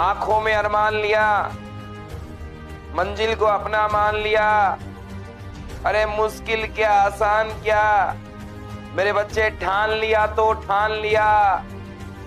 आंखों में अरमान लिया, मंजिल को अपना मान लिया। अरे मुश्किल क्या आसान क्या, मेरे बच्चे ठान लिया तो ठान लिया।